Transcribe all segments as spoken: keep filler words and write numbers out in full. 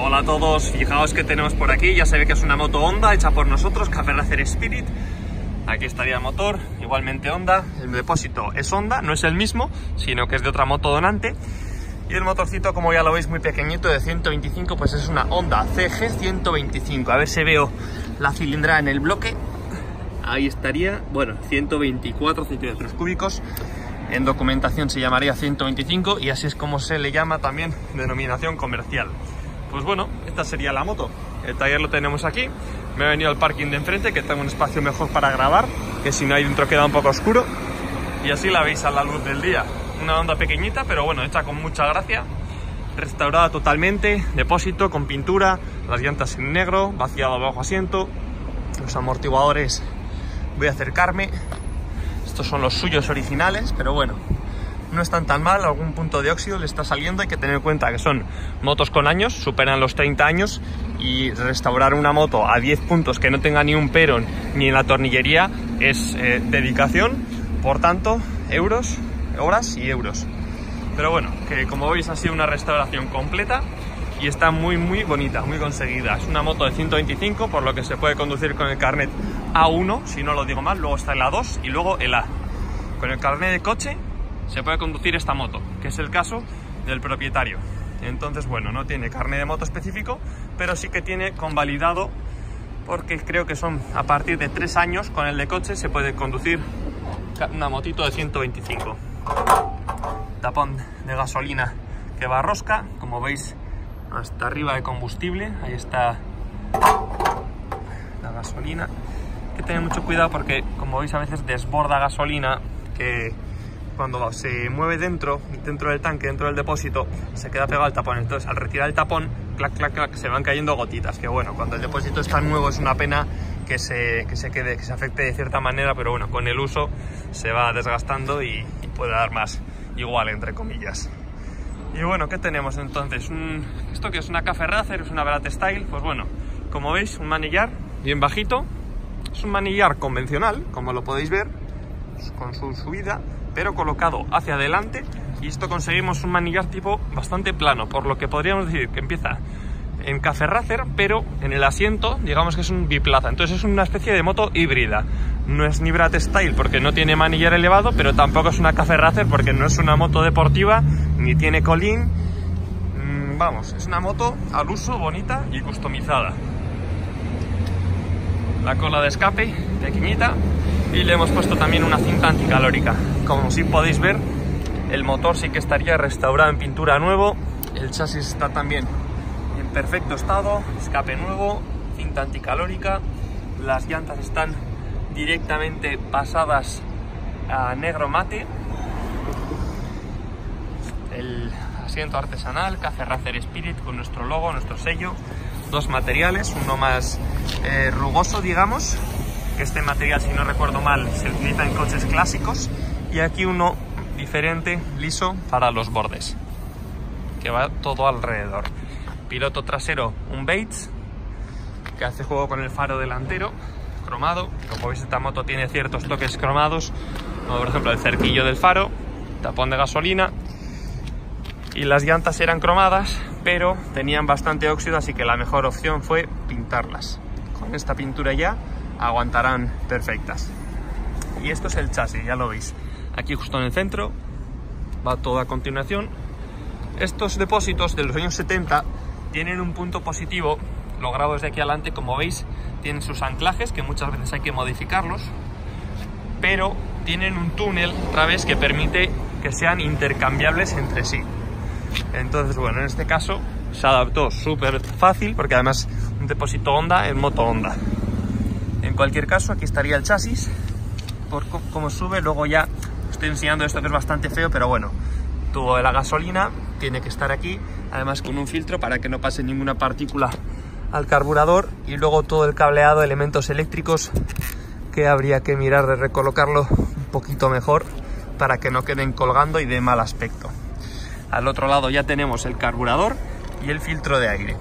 Hola a todos, fijaos que tenemos por aquí, ya se ve que es una moto Honda hecha por nosotros, Café Racer Spirit. Aquí estaría el motor, igualmente Honda, el depósito es Honda, no es el mismo, sino que es de otra moto donante. Y el motorcito, como ya lo veis, muy pequeñito, de ciento veinticinco, pues es una Honda C G ciento veinticinco. A ver si veo la cilindrada en el bloque. Ahí estaría, bueno, ciento veinticuatro centímetros cúbicos. En documentación se llamaría ciento veinticinco y así es como se le llama también denominación comercial. Pues bueno, esta sería la moto. El taller lo tenemos aquí. Me he venido al parking de enfrente, que tengo un espacio mejor para grabar, que si no ahí dentro queda un poco oscuro. Y así la veis a la luz del día. Una Honda pequeñita, pero bueno, hecha con mucha gracia. Restaurada totalmente, depósito con pintura, las llantas en negro, vaciado bajo asiento, los amortiguadores. Voy a acercarme. Estos son los suyos originales, pero bueno, no están tan mal. Algún punto de óxido le está saliendo. Hay que tener en cuenta que son motos con años, superan los treinta años, y restaurar una moto a diez puntos que no tenga ni un pero ni en la tornillería es eh, dedicación. Por tanto, euros, horas y euros. Pero bueno, que como veis ha sido una restauración completa y está muy muy bonita, muy conseguida. Es una moto de ciento veinticinco, por lo que se puede conducir con el carnet A uno, si no lo digo mal. Luego está el A dos y luego el A. Con el carnet de coche se puede conducir esta moto, que es el caso del propietario. Entonces, bueno, no tiene carnet de moto específico, pero sí que tiene convalidado, porque creo que son a partir de tres años con el de coche se puede conducir una motito de ciento veinticinco. Tapón de gasolina que va a rosca, como veis, hasta arriba de combustible. Ahí está la gasolina. Hay que tener mucho cuidado porque, como veis, a veces desborda gasolina que cuando se mueve dentro, dentro del tanque, dentro del depósito, se queda pegado al tapón. Entonces, al retirar el tapón, clac, clac, clac, se van cayendo gotitas. Que bueno, cuando el depósito está nuevo es una pena que se, que se quede, que se afecte de cierta manera, pero bueno, con el uso se va desgastando y, y puede dar más igual, entre comillas. Y bueno, ¿qué tenemos entonces? Un, ¿Esto que es una Café Racer? ¿Es una Brat Style? Pues bueno, como veis, un manillar bien bajito. Es un manillar convencional, como lo podéis ver, con su subida, pero colocado hacia adelante. Y esto conseguimos un manillar tipo bastante plano, por lo que podríamos decir que empieza en Café Racer, pero en el asiento, digamos que es un biplaza. Entonces es una especie de moto híbrida. No es ni Brat Style porque no tiene manillar elevado, pero tampoco es una Café Racer porque no es una moto deportiva, ni tiene colín. Mm, vamos, es una moto al uso, bonita y customizada. La cola de escape pequeñita, y le hemos puesto también una cinta anticalórica. Como si podéis ver, el motor sí que estaría restaurado en pintura nuevo. El chasis está también en perfecto estado, escape nuevo, cinta anticalórica. Las llantas están directamente pasadas a negro mate. El asiento artesanal, Café Racer Spirit, con nuestro logo, nuestro sello. Dos materiales, uno más eh, rugoso, digamos, que este material, si no recuerdo mal, se utiliza en coches clásicos, y aquí uno diferente, liso, para los bordes, que va todo alrededor. Piloto trasero, un Bates, que hace juego con el faro delantero, cromado. Como veis, esta moto tiene ciertos toques cromados, como por ejemplo el cerquillo del faro, tapón de gasolina, y las llantas eran cromadas, pero tenían bastante óxido, así que la mejor opción fue pintarlas. Con esta pintura ya aguantarán perfectas. Y esto es el chasis, ya lo veis. Aquí justo en el centro va todo a continuación. Estos depósitos de los años setenta tienen un punto positivo logrado desde aquí adelante. Como veis, tienen sus anclajes, que muchas veces hay que modificarlos, pero tienen un túnel otra vez que permite que sean intercambiables entre sí. Entonces, bueno, en este caso se adaptó súper fácil, porque además un depósito Honda en moto Honda. En cualquier caso, aquí estaría el chasis, por cómo sube. Luego ya estoy enseñando esto, que es bastante feo, pero bueno, tubo de la gasolina tiene que estar aquí, además con un filtro para que no pase ninguna partícula al carburador. Y luego todo el cableado, elementos eléctricos, que habría que mirar de recolocarlo un poquito mejor para que no queden colgando y de mal aspecto. Al otro lado ya tenemos el carburador y el filtro de aire.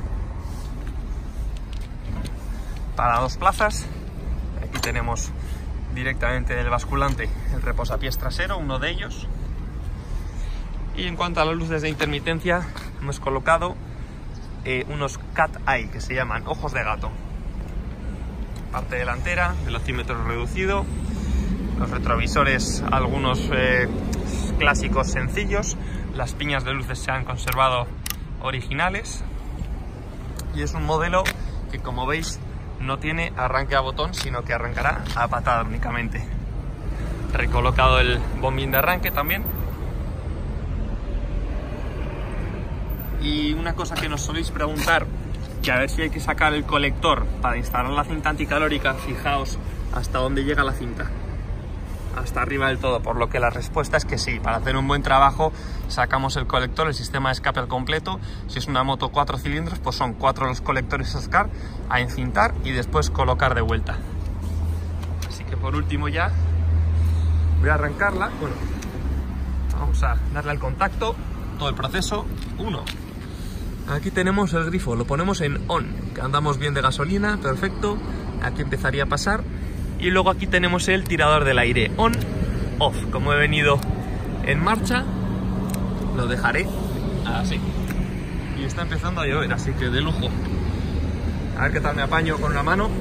Para dos plazas, aquí tenemos directamente del basculante el reposapiés trasero, uno de ellos. Y en cuanto a las luces de intermitencia, hemos colocado eh, unos cat eye, que se llaman ojos de gato. Parte delantera, velocímetro reducido, los retrovisores algunos eh, clásicos sencillos, las piñas de luces se han conservado originales y es un modelo que, como veis, no tiene arranque a botón, sino que arrancará a patada únicamente. Recolocado el bombín de arranque también. Y una cosa que nos soléis preguntar, que a ver si hay que sacar el colector para instalar la cinta anticalórica, fijaos hasta dónde llega la cinta, hasta arriba del todo, por lo que la respuesta es que sí. Para hacer un buen trabajo sacamos el colector, el sistema de escape al completo. Si es una moto cuatro cilindros, pues son cuatro los colectores a sacar, a encintar y después colocar de vuelta. Así que por último ya voy a arrancarla. Bueno, vamos a darle al contacto, todo el proceso. Uno. Aquí tenemos el grifo, lo ponemos en on, que andamos bien de gasolina, perfecto. Aquí empezaría a pasar. Y luego aquí tenemos el tirador del aire, on, off. Como he venido en marcha, lo dejaré así. Y está empezando a llover, así que de lujo. A ver qué tal me apaño con una mano.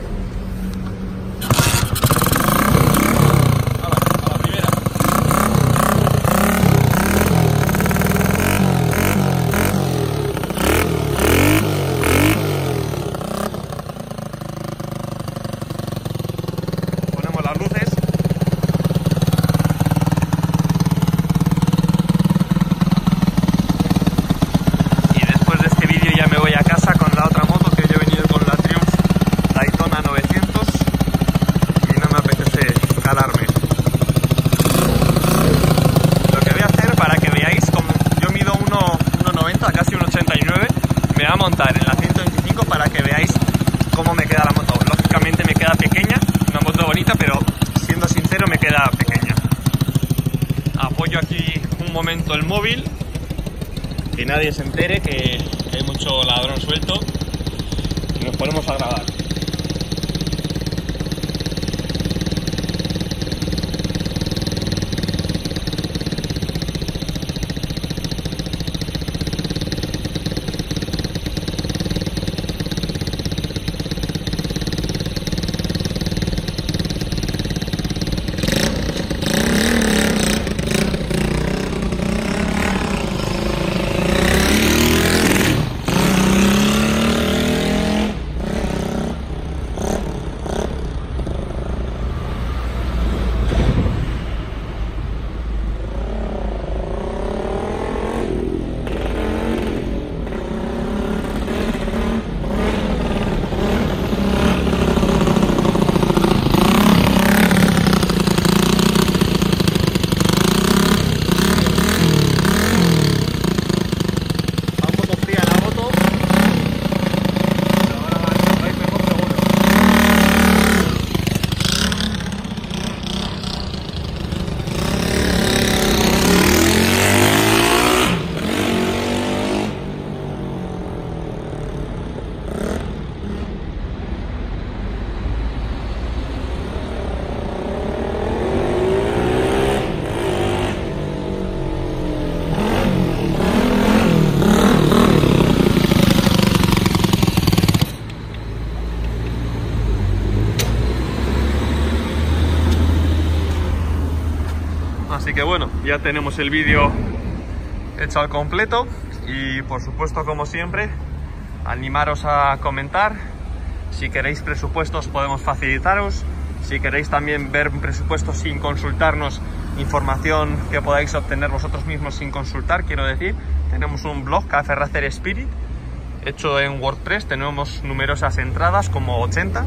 En la ciento veinticinco para que veáis cómo me queda la moto. Lógicamente me queda pequeña, una moto bonita, pero siendo sincero me queda pequeña. Apoyo aquí un momento el móvil, que nadie se entere que hay mucho ladrón suelto, y nos ponemos a grabar. Así que bueno, ya tenemos el vídeo hecho al completo y por supuesto, como siempre, animaros a comentar. Si queréis presupuestos podemos facilitaros. Si queréis también ver presupuestos sin consultarnos, información que podáis obtener vosotros mismos sin consultar, quiero decir, tenemos un blog, Café Racer Spirit, hecho en WordPress. Tenemos numerosas entradas, como ochenta,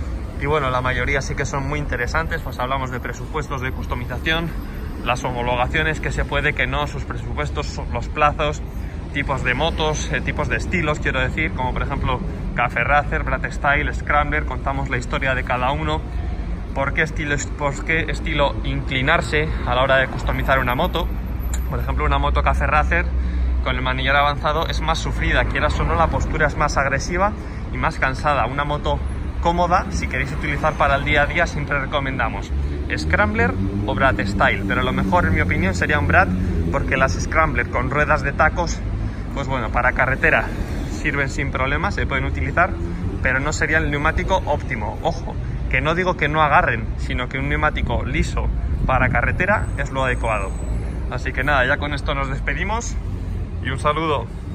y bueno, la mayoría sí que son muy interesantes. Pues hablamos de presupuestos de customización, las homologaciones que se puede, que no, sus presupuestos, los plazos, tipos de motos, eh, tipos de estilos, quiero decir, como por ejemplo Café Racer, Brat Style, Scrambler. Contamos la historia de cada uno, por qué estilo, por qué estilo inclinarse a la hora de customizar una moto. Por ejemplo, una moto Café Racer con el manillar avanzado es más sufrida, quieras o no, la postura es más agresiva y más cansada. Una moto cómoda, si queréis utilizar para el día a día, siempre recomendamos Scrambler o Brat Style, pero lo mejor, en mi opinión, sería un Brat, porque las Scrambler con ruedas de tacos, pues bueno, para carretera sirven sin problema, se pueden utilizar, pero no sería el neumático óptimo. Ojo, que no digo que no agarren, sino que un neumático liso para carretera es lo adecuado. Así que nada, ya con esto nos despedimos y un saludo.